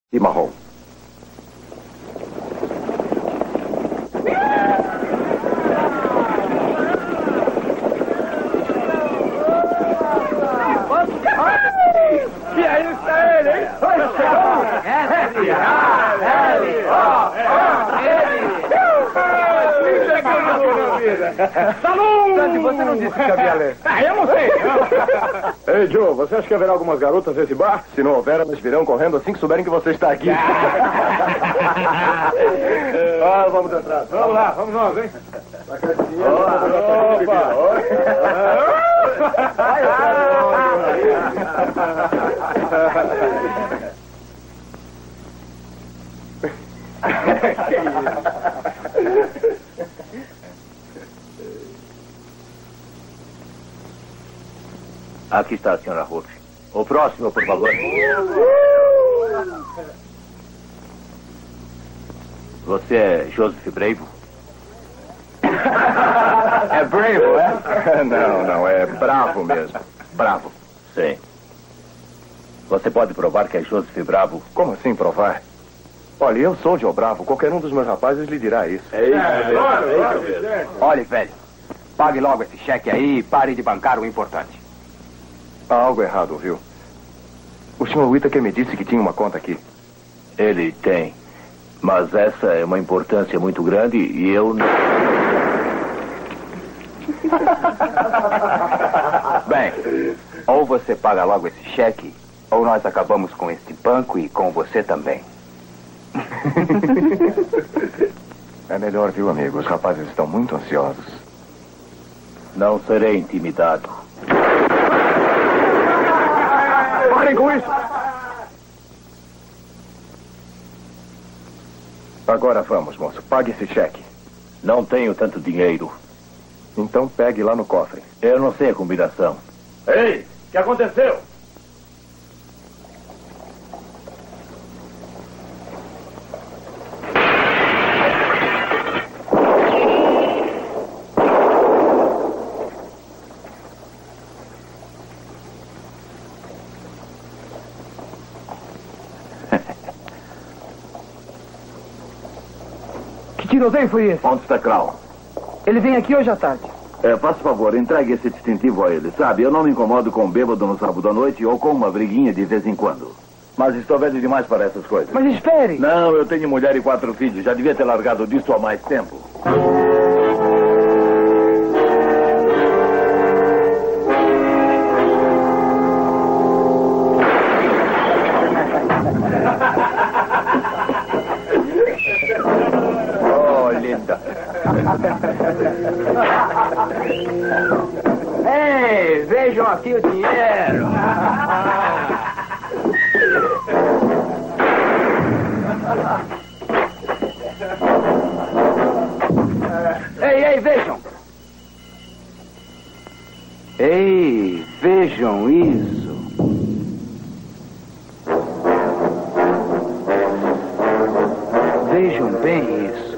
e marrom. E aí está ele, hein? Salão! Sandy, você não disse que havia lei. Eu não sei. Ei, Joe, você acha que haverá algumas garotas nesse bar? Se não houver, elas virão correndo assim que souberem que você está aqui. Vamos entrar. Vamos lá, vamos nós, hein? Aqui está a senhora Ruth. O próximo, por favor. Você é Joseph Bravo? É Bravo, é? Não, é Bravo mesmo. Bravo. Sim. Você pode provar que é Joseph Bravo? Como assim provar? Olha, eu sou Joe Bravo. Qualquer um dos meus rapazes lhe dirá isso. Olhe, velho, pague logo esse cheque aí e pare de bancar o importante. Há algo errado, viu? O Sr. Whittaker me disse que tinha uma conta aqui. Ele tem. Mas essa é uma importância muito grande e eu não... Bem, ou você paga logo esse cheque, ou nós acabamos com este banco e com você também. É melhor, viu, amigo? Os rapazes estão muito ansiosos. Não serei intimidado. Parem com isso! Agora vamos, moço. Pague esse cheque. Não tenho tanto dinheiro. Então pegue lá no cofre. Eu não sei a combinação. Ei, o que aconteceu? Que tiroteio foi esse? Onde está Crown? Ele vem aqui hoje à tarde. Faça favor, entregue esse distintivo a ele. Sabe, eu não me incomodo com um bêbado no sábado à noite ou com uma briguinha de vez em quando. Mas estou velho demais para essas coisas. Mas espere! Não, eu tenho mulher e 4 filhos. Já devia ter largado disso há mais tempo. Oh, linda. Ei, vejam aqui o dinheiro. Ei, vejam. Ei, vejam isso. Vejam bem isso.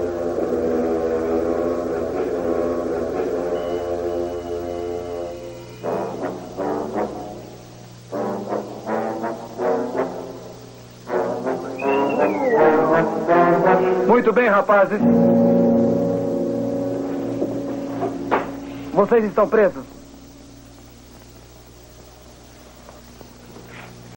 Muito bem, rapazes. Vocês estão presos.